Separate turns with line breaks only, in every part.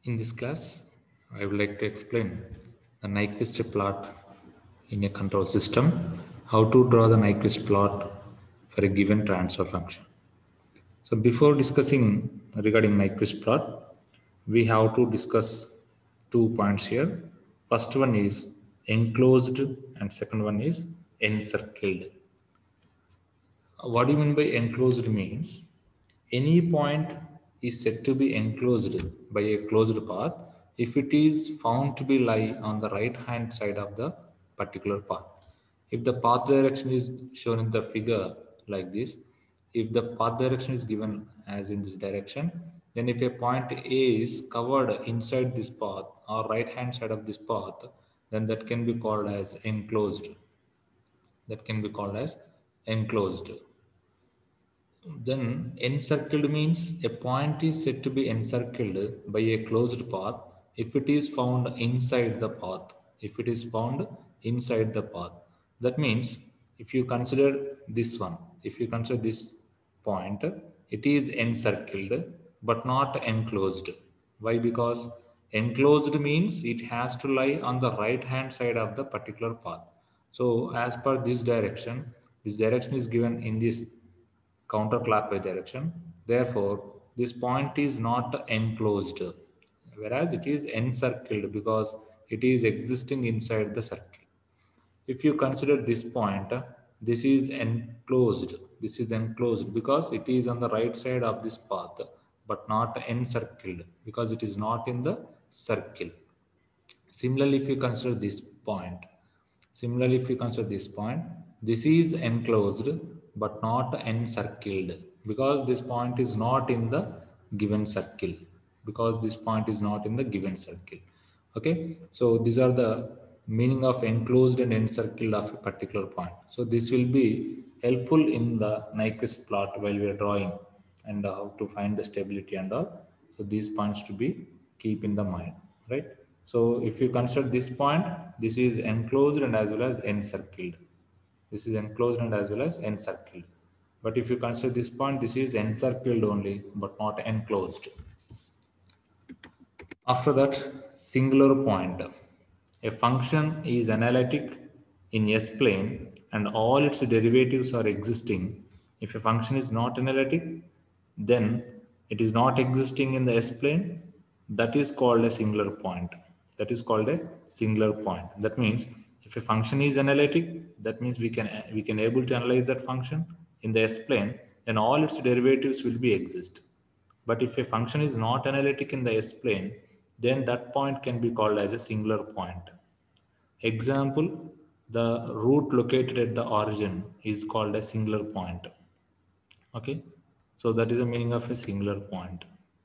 In this class, I would like to explain the Nyquist plot in a control system, how to draw the Nyquist plot for a given transfer function. So before discussing regarding Nyquist plot, we have to discuss 2 points here. First one is enclosed and second one is encircled. What do you mean by enclosed means? Any point is said to be enclosed by a closed path if it is found to be lie on the right hand side of the particular path. If the path direction is shown in the figure like this, if the path direction is given as in this direction, then if a point A is covered inside this path or right hand side of this path, then that can be called as enclosed. That can be called as enclosed. Then encircled means a point is said to be encircled by a closed path if it is found inside the path. If it is found inside the path. That means if you consider this one, if you consider this point, it is encircled but not enclosed. Why? Because enclosed means it has to lie on the right hand side of the particular path. So as per this direction is given in this counterclockwise direction. Therefore, this point is not enclosed, whereas it is encircled because it is existing inside the circle. If you consider this point, this is enclosed. This is enclosed because it is on the right side of this path, but not encircled because it is not in the circle. Similarly, if you consider this point, this is enclosed but not encircled because this point is not in the given circle. Okay, so these are the meaning of enclosed and encircled of a particular point. So this will be helpful in the Nyquist plot while we are drawing and how to find the stability and all. So these points to be keep in the mind, right? So if you consider this point, this is enclosed and as well as encircled. This is enclosed and as well as encircled. But if you consider this point, this is encircled only, but not enclosed. After that, singular point. A function is analytic in S-plane and all its derivatives are existing. If a function is not analytic, then it is not existing in the S-plane. That is called a singular point. That means if a function is analytic, that means we can able to analyze that function in the S-plane, then all its derivatives will be exist. But if a function is not analytic in the S-plane, then that point can be called as a singular point. Example, the root located at the origin is called a singular point. Okay, so that is the meaning of a singular point.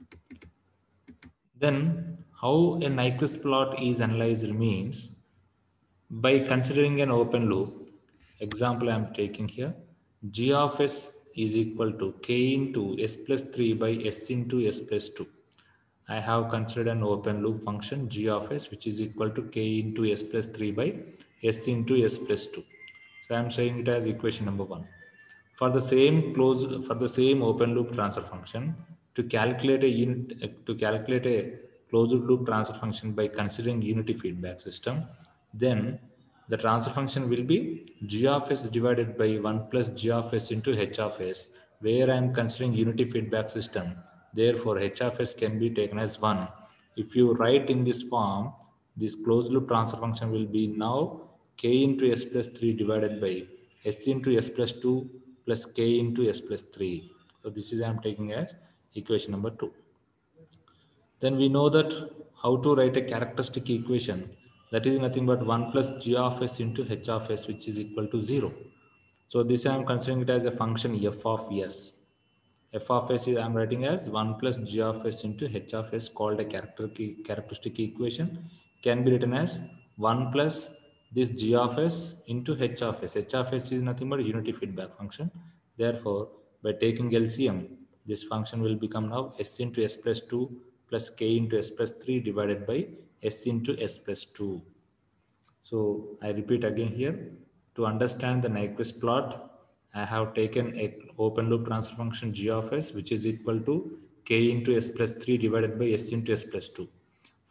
Then how a Nyquist plot is analyzed means by considering an open loop. Example I am taking here, g of s is equal to k into s plus 3 by s into s plus 2. I have considered an open loop function g of s which is equal to k into s plus 3 by s into s plus 2. So I am saying it as equation number 1. For the same open loop transfer function, to calculate a closed loop transfer function by considering unity feedback system, then the transfer function will be g of s divided by 1 plus g of s into h of s, where I am considering unity feedback system. Therefore, h of s can be taken as 1. If you write in this form, this closed loop transfer function will be now k into s plus 3 divided by s into s plus 2 plus k into s plus 3. So this is I am taking as equation number 2. Then we know that how to write a characteristic equation, that is nothing but 1 plus g of s into h of s, which is equal to 0. So this I am considering it as a function f of s. F of s is I am writing as 1 plus g of s into h of s, called a characteristic equation, can be written as 1 plus this g of s into h of s. H of s is nothing but a unity feedback function. Therefore, by taking LCM, this function will become now s into s plus 2 plus k into s plus 3 divided by s into s plus 2. So I repeat again here, to understand the Nyquist plot, I have taken a open loop transfer function g of s, which is equal to k into s plus 3 divided by s into s plus 2.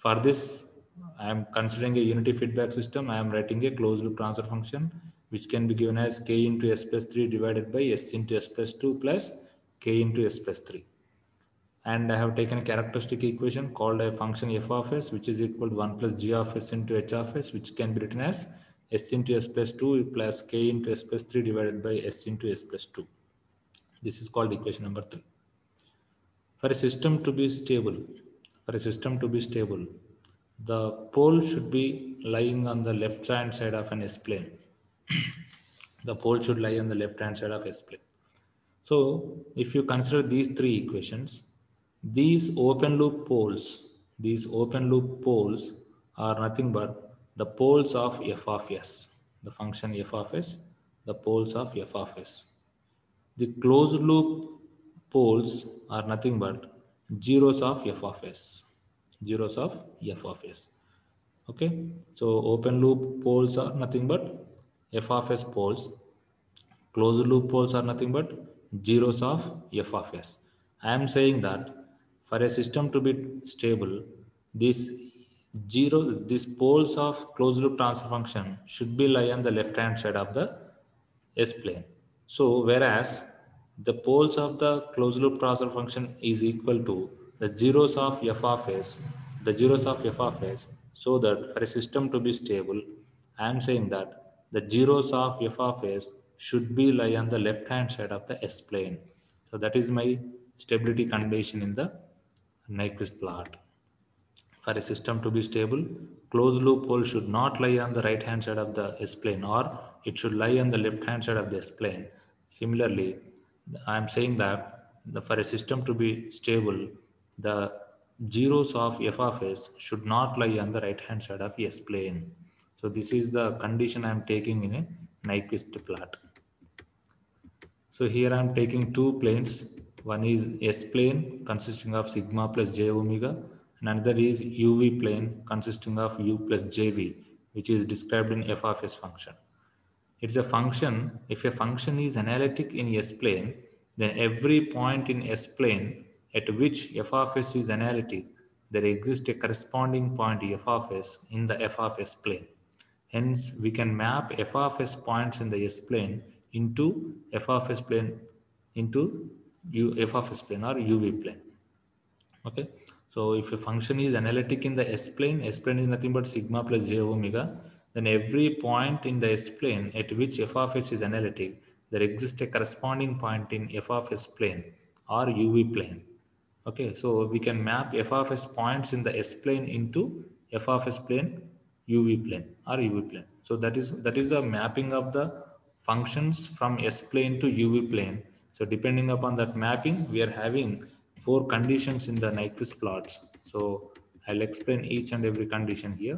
For this, I am considering a unity feedback system. I am writing a closed loop transfer function, which can be given as k into s plus 3 divided by s into s plus 2 plus k into s plus 3. And I have taken a characteristic equation called a function f of s, which is equal to 1 plus g of s into h of s, which can be written as s into s plus 2 plus k into s plus 3 divided by s into s plus 2. This is called equation number 3. For a system to be stable, the pole should be lying on the left hand side of an S-plane. The pole should lie on the left hand side of S-plane. So if you consider these three equations, these open loop poles are nothing but the poles of f of s, the function f of s, the poles of f of s. The closed loop poles are nothing but zeros of f of s, zeros of f of s. Okay, so open loop poles are nothing but f of s poles. Closed loop poles are nothing but zeros of f of s. I am saying that for a system to be stable, these these poles of closed loop transfer function should be lie on the left hand side of the S plane. So whereas the poles of the closed loop transfer function is equal to the zeros of f of s, the zeros of f of s, so that for a system to be stable, I am saying that the zeros of f of s should be lie on the left hand side of the S plane. So that is my stability condition in the Nyquist plot. For a system to be stable, closed loop pole should not lie on the right hand side of the S-plane, or it should lie on the left hand side of the S-plane. Similarly, I am saying that for a system to be stable, the zeros of f of s should not lie on the right hand side of S-plane. So this is the condition I am taking in a Nyquist plot. So here I am taking two planes. One is S plane consisting of sigma plus j omega, and another is UV plane consisting of u plus jv, which is described in f of s function. It's a function. If a function is analytic in S plane, then every point in S plane at which f of s is analytic, there exists a corresponding point f of s in the f of s plane. Hence, we can map f of s points in the S plane into f of s plane into f of s plane or UV plane. Okay. So if a function is analytic in the S-plane is nothing but sigma plus j omega, then every point in the S-plane at which f of s is analytic, there exists a corresponding point in f of s plane or UV plane. Okay, so we can map f of s points in the S-plane into f of s plane, UV plane or UV plane. So that is the mapping of the functions from S-plane to UV plane. So depending upon that mapping, we are having four conditions in the Nyquist plots. So I'll explain each and every condition here.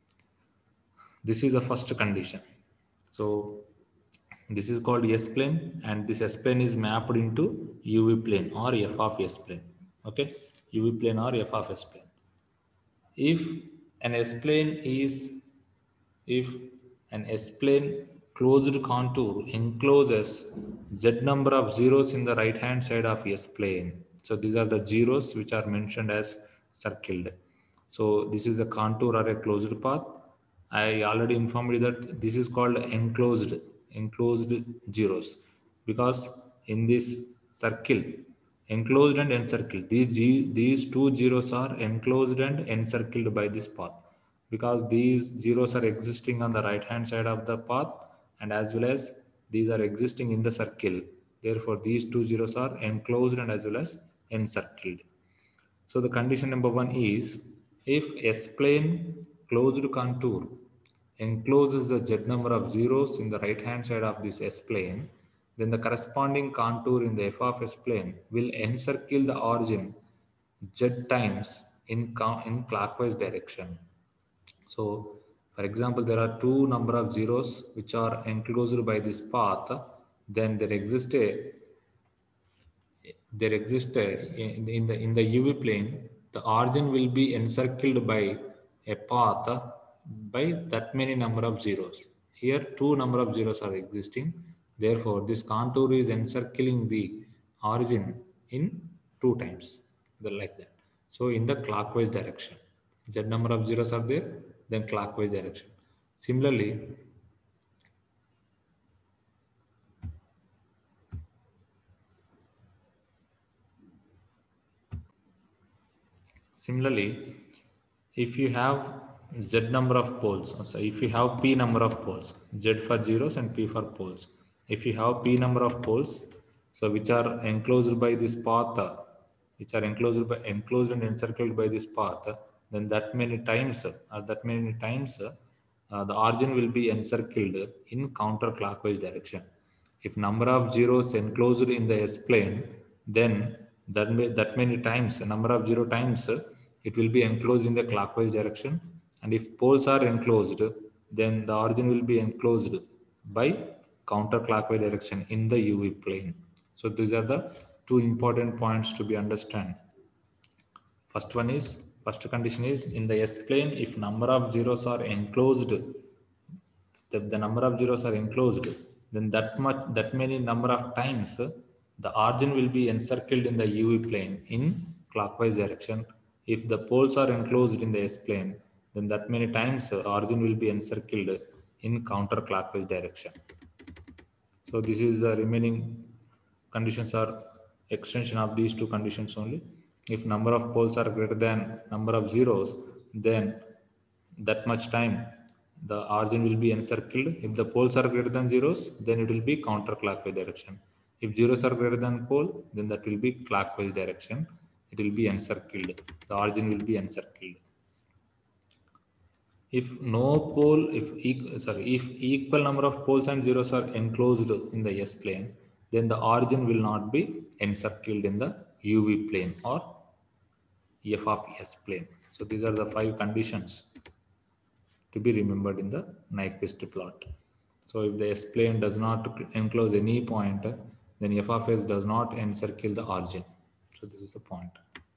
This is the first condition. So this is called S plane, and this S plane is mapped into UV plane or f of S plane. Okay, UV plane or f of S plane. If an S plane is if an S-plane closed contour encloses z number of zeros in the right hand side of S-plane. So these are the zeros which are mentioned as circled. So this is a contour or a closed path. I already informed you that this is called enclosed zeros, because in this circle, enclosed and encircled, these two zeros are enclosed and encircled by this path, because these zeros are existing on the right hand side of the path, and as well as these are existing in the circle. Therefore these two zeros are enclosed and as well as encircled. So the condition number one is, if S-plane closed contour encloses the z number of zeros in the right hand side of this S-plane, then the corresponding contour in the f of S-plane will encircle the origin z times in clockwise direction. So, for example, there are two number of zeros which are enclosed by this path. Then there exist a in the UV plane, the origin will be encircled by a path by that many number of zeros. Here, two number of zeros are existing. Therefore, this contour is encircling the origin in two times, like that. So, in the clockwise direction. Z number of zeros are there, then clockwise direction. Similarly, if you have Z number of poles, so if you have P number of poles, Z for zeros and P for poles. If you have P number of poles, so which are enclosed by this path, which are enclosed and encircled by this path, then the origin will be encircled in counterclockwise direction. If number of zeros enclosed in the S plane, then that many times, a number of zero times, it will be enclosed in the clockwise direction. And if poles are enclosed, then the origin will be enclosed by counterclockwise direction in the UV plane. So these are the two important points to be understand. First condition is in the S plane, if number of zeros are enclosed, the number of zeros are enclosed, then that many number of times the origin will be encircled in the UV plane in clockwise direction. If the poles are enclosed in the S plane, then that many times origin will be encircled in counterclockwise direction. So this is the remaining conditions are extension of these two conditions only. If number of poles are greater than number of zeros, then that much time the origin will be encircled. If the poles are greater than zeros, then it will be counterclockwise direction. If zeros are greater than pole, then that will be clockwise direction. It will be encircled. The origin will be encircled. If no pole, if equal number of poles and zeros are enclosed in the S plane, then the origin will not be encircled in the UV plane or F of S plane. So these are the 5 conditions to be remembered in the Nyquist plot. So if the S plane does not enclose any point, then F of S does not encircle the origin. So this is the point.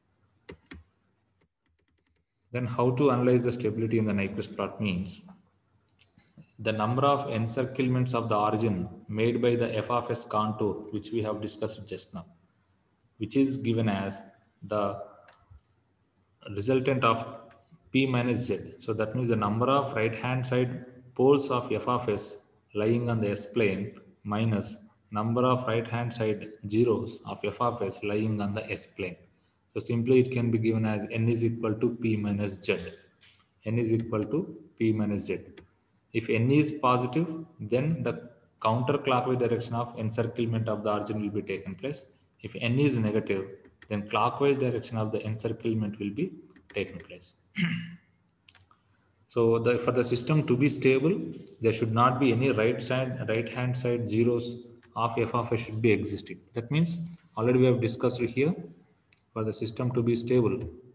Then how to analyze the stability in the Nyquist plot means the number of encirclements of the origin made by the F of S contour, which we have discussed just now, which is given as the resultant of P minus Z. So that means the number of right hand side poles of F of S lying on the S plane minus number of right hand side zeros of F of S lying on the S plane. So simply it can be given as N is equal to P minus Z. N is equal to P minus Z. If N is positive, then the counterclockwise direction of encirclement of the origin will be taken place. If N is negative, then clockwise direction of the encirclement will be taken place. So for the system to be stable, there should not be any right hand side zeros of F of S should be existing. That means already we have discussed here, for the system to be stable,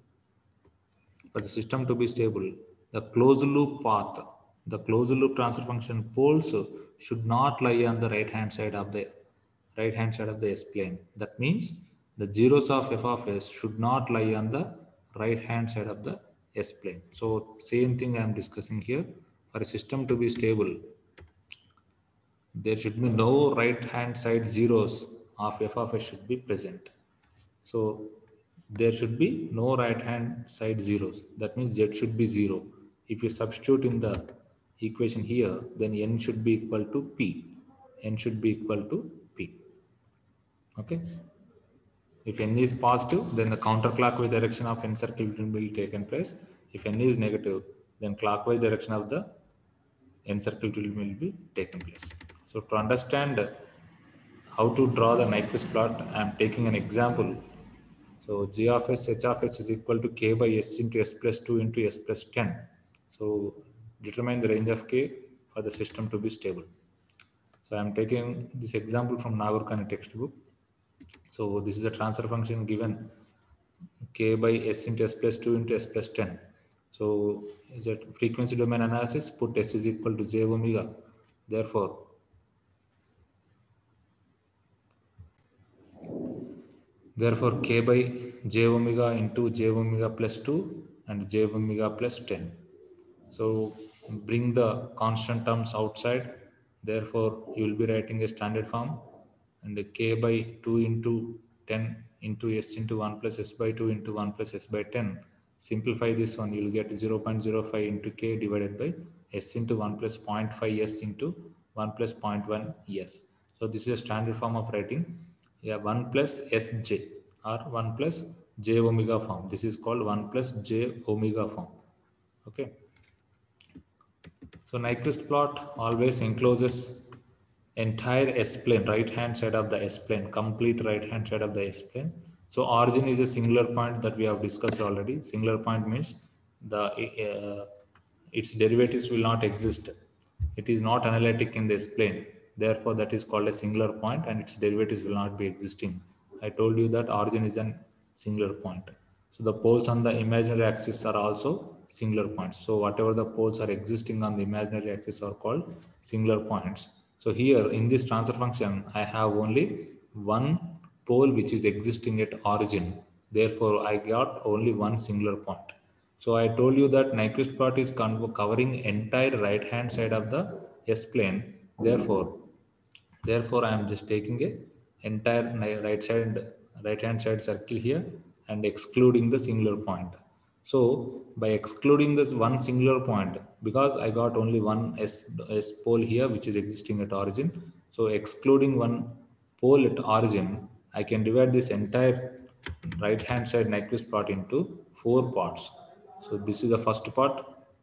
the closed loop path, the closed loop transfer function poles should not lie on the right hand side of the S plane. That means the zeros of F of S should not lie on the right hand side of the S plane. So same thing I am discussing here. For a system to be stable, there should be no right hand side zeros of F of S should be present. So there should be no right hand side zeros. That means Z should be 0. If you substitute in the equation here, then N should be equal to P. N should be equal to P. Okay. If N is positive, then the counterclockwise direction of encirclement will taken place. If N is negative, then clockwise direction of the encirclement will be taken place. So to understand how to draw the Nyquist plot, I am taking an example. So G of S, H of S is equal to K by S into S plus 2 into S plus 10. So determine the range of K for the system to be stable. So I am taking this example from Nagurkani textbook. So this is a transfer function given K by S into S plus 2 into S plus 10. So is that frequency domain analysis, put S is equal to J omega. Therefore, K by J omega into J omega plus 2 and J omega plus 10. So bring the constant terms outside. Therefore, you will be writing a standard form, and K by 2 into 10 into S into 1 plus S by 2 into 1 plus S by 10. Simplify this one, you'll get 0.05 into k divided by s into 1 plus 0.5 s into 1 plus 0.1 s. So this is a standard form of writing. Yeah, 1 plus sj or 1 plus j omega form. This is called 1 plus j omega form. Okay. So Nyquist plot always encloses entire S-plane, right hand side of the S-plane, complete right hand side of the S-plane. So origin is a singular point that we have discussed already. Singular point means the its derivatives will not exist. It is not analytic in the S-plane. Therefore, that is called a singular point and its derivatives will not be existing. I told you that origin is a singular point. So the poles on the imaginary axis are also singular points. So whatever the poles are existing on the imaginary axis are called singular points. So here in this transfer function, I have only one pole which is existing at origin. Therefore, I got only one singular point. So I told you that Nyquist plot is covering entire right hand side of the S-plane. Therefore, I am just taking a entire right hand side circle here and excluding the singular point. So by excluding this one singular point, because I got only one s pole here which is existing at origin, so excluding one pole at origin, I can divide this entire right hand side Nyquist plot into four parts. So this is the first part.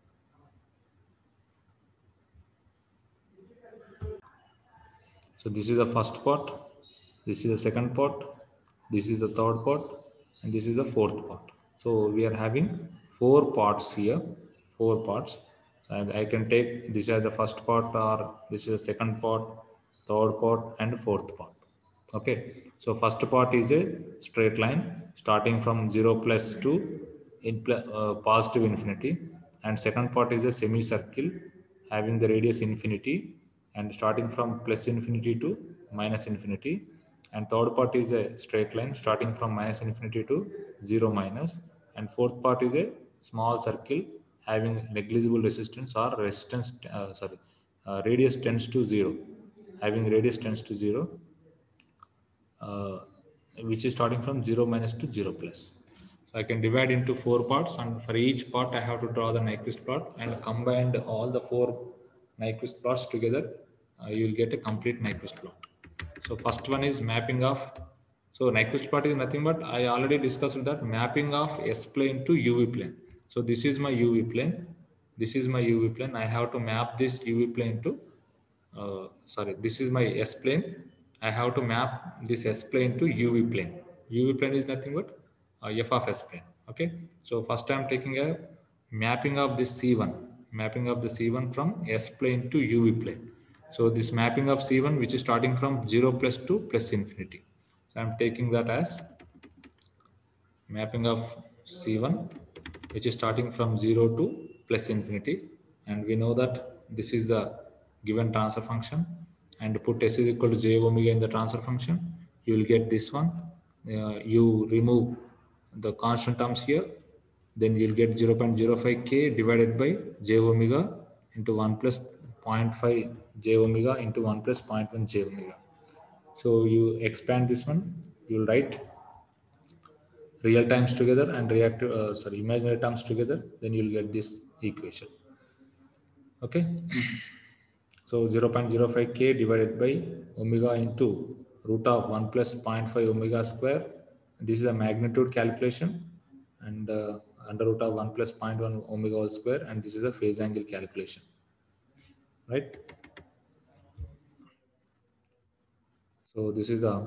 So this is the first part, this is the second part, this is the third part, and this is the fourth part. So we are having four parts here, four parts. So I can take this as the first part, or this is the second part, third part, and fourth part. Okay. So first part is a straight line starting from 0 plus to positive infinity, and second part is a semicircle having the radius infinity and starting from plus infinity to minus infinity, and third part is a straight line starting from minus infinity to 0 minus, and fourth part is a small circle having negligible resistance or resistance radius tends to 0, having radius tends to 0, uh, which is starting from 0 minus to 0 plus. So I can divide into four parts, and for each part I have to draw the Nyquist plot and combine all the four Nyquist plots together. You will get a complete Nyquist plot. So first one is mapping of. So Nyquist plot is nothing but I already discussed that mapping of S plane to UV plane. So this is my UV plane. This is my UV plane. I have to map this UV plane to this is my S plane. I have to map this S plane to UV plane. UV plane is nothing but f of S plane. Okay. So first I'm taking a mapping of this C1, mapping of the C1 from S plane to UV plane. So this mapping of C1, which is starting from 0 plus to plus infinity. So I'm taking that as mapping of C1, which is starting from 0 to plus infinity. And we know that this is the given transfer function, and put s is equal to j omega in the transfer function. You will get this one. You remove the constant terms here, then you'll get 0.05 k divided by j omega into 1 plus 0.5 j omega into 1 plus 0.1 j omega. So you expand this one, you'll write real times together and imaginary terms together, then you'll get this equation. Okay. So 0.05 k divided by omega into root of 1 plus 0.5 omega square. This is a magnitude calculation, and under root of 1 plus 0.1 omega whole square, and this is a phase angle calculation, right? So this is a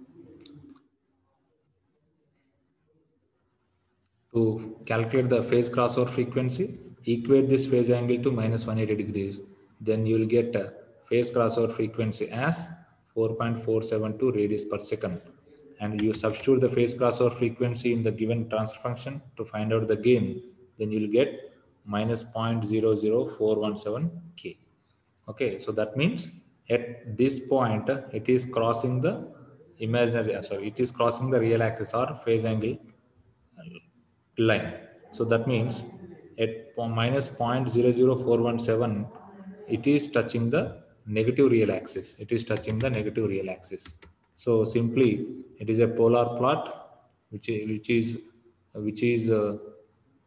to calculate the phase crossover frequency, equate this phase angle to minus 180 degrees. Then you will get a phase crossover frequency as 4.472 radius per second. And you substitute the phase crossover frequency in the given transfer function to find out the gain. Then you will get minus 0.00417 K. Okay, so that means at this point, it is crossing the it is crossing the real axis or phase angle line. So that means at minus 0.00417, it is touching the negative real axis. It is touching the negative real axis. So simply, it is a polar plot, which is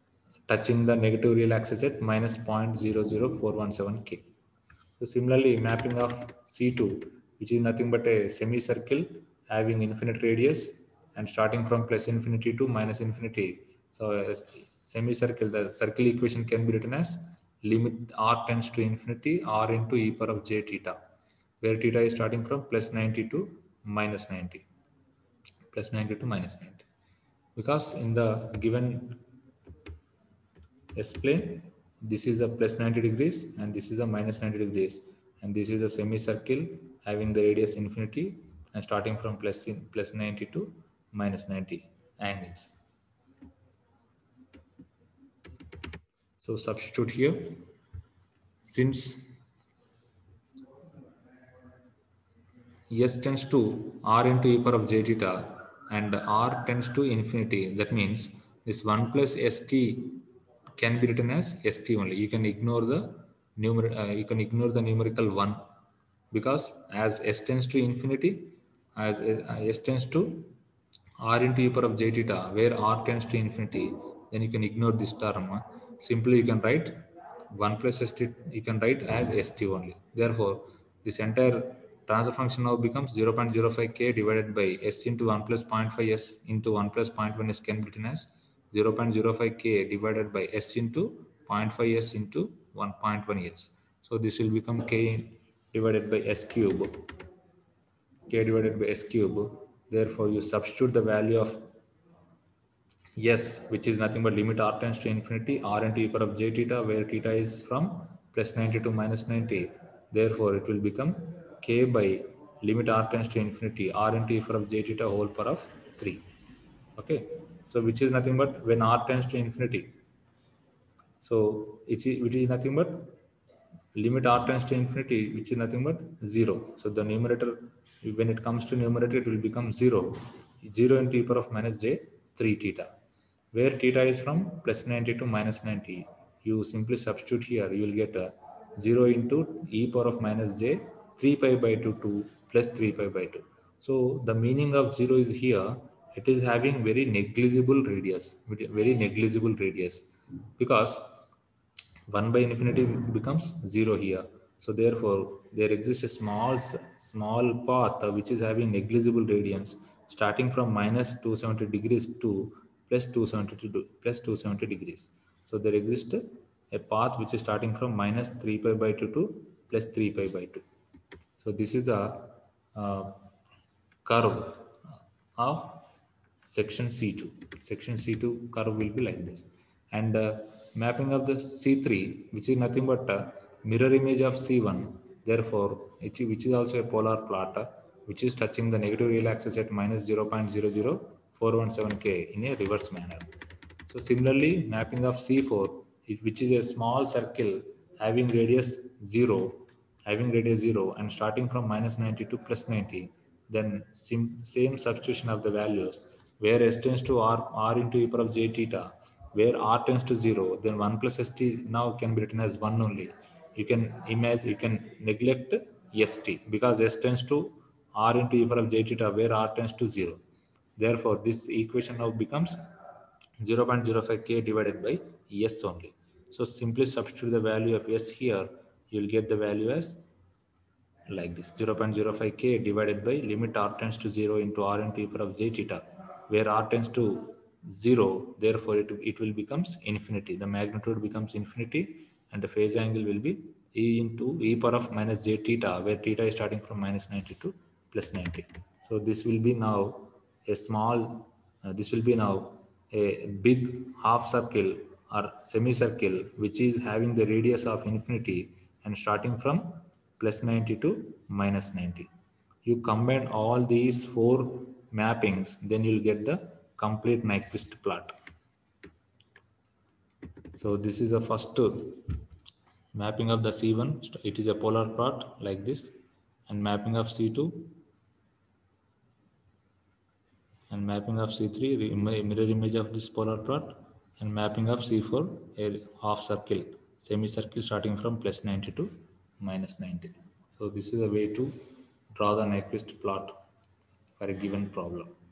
touching the negative real axis at minus 0.00417 k. So similarly, mapping of C2, which is nothing but a semicircle having infinite radius and starting from plus infinity to minus infinity. So a semicircle, the circle equation can be written as limit r tends to infinity r into e power of j theta, where theta is starting from plus 90 to minus 90, plus 90 to minus 90. Because in the given S plane, this is a plus 90 degrees and this is a minus 90 degrees, and this is a semicircle having the radius infinity and starting from plus 90 to minus 90 angles. So substitute here, since S tends to r into e power of j theta and r tends to infinity, that means this 1 plus st can be written as st only. You can ignore the numerical 1, because as s tends to infinity, as s tends to r into e power of j theta, where r tends to infinity, then you can ignore this term. Simply you can write 1 plus st, you can write as st only. Therefore, this entire transfer function now becomes 0.05k divided by s into 1 plus 0.5 s into 1 plus 0.1 s can be written as 0.05k divided by s into 0.5 s into 1.1 s. So this will become k divided by s cube, k divided by s cube. Therefore, you substitute the value of s, which is nothing but limit r tends to infinity, r into e power of j theta, where theta is from plus 90 to minus 90. Therefore, it will become k by limit r tends to infinity, r into e power of j theta whole power of 3. Okay. So, which is nothing but when r tends to infinity. So, which is nothing but limit r tends to infinity, which is nothing but 0. So the numerator, when it comes to numerator, it will become 0. 0 into e power of minus j 3 theta, where theta is from plus 90 to minus 90. You simply substitute here, you will get a 0 into e power of minus j 3 pi by 2 to plus 3 pi by 2. So the meaning of 0 is here, it is having very negligible radius, because 1 by infinity becomes 0 here. So therefore, there exists a small path which is having negligible radians starting from minus 270 degrees to plus 270 degrees. So there exists a path which is starting from minus 3 pi by 2 to plus 3 pi by 2. So this is the uh, curve of section C2. Section C2 curve will be like this. And mapping of the C3, which is nothing but a mirror image of C1, therefore, which is also a polar plot, which is touching the negative real axis at minus 0.00417 k in a reverse manner. So similarly, mapping of C4, which is a small circle having radius 0, and starting from minus 90 to plus 90, then same substitution of the values, where s tends to r into e power of j theta, where r tends to 0, then 1 plus st now can be written as 1 only. You can neglect st, because s tends to r into e power of j theta, where r tends to 0. Therefore, this equation now becomes 0.05k divided by s only. So simply substitute the value of s here, you will get the value as like this: 0.05k divided by limit r tends to 0 into r into e power of j theta, where r tends to 0, therefore it will becomes infinity. The magnitude becomes infinity and the phase angle will be e into e power of minus j theta, where theta is starting from minus 90 to plus 90. So this will be now a small, this will be now a big half circle or semicircle which is having the radius of infinity and starting from plus 90 to minus 90. You combine all these four mappings, then you'll get the complete Nyquist plot. So this is the first mapping of the C1. It is a polar plot like this, and mapping of C2 and mapping of C3, mirror image of this polar plot, and mapping of C4, a half circle, semicircle starting from plus 90 to minus 90. So this is a way to draw the Nyquist plot for a given problem.